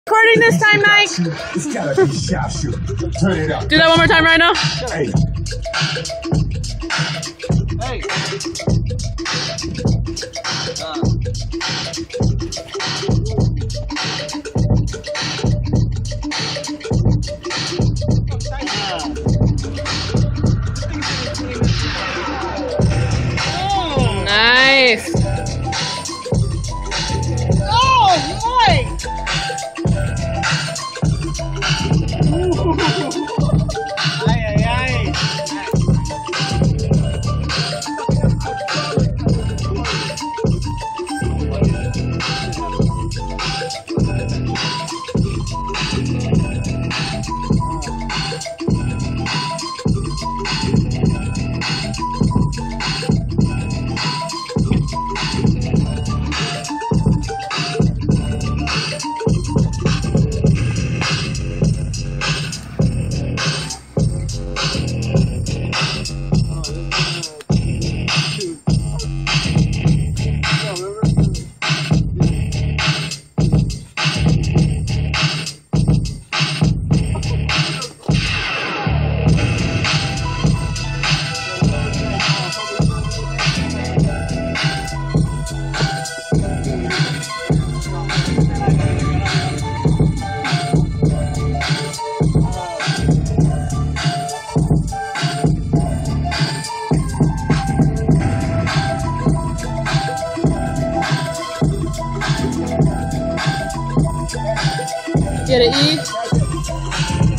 Recording this time, Mike. It's gotta be sharp shoot. Turn it up. Do that one more time right now. Hey. Hey. Nice. Oh, boy. Ay, ay, ay. Get an E.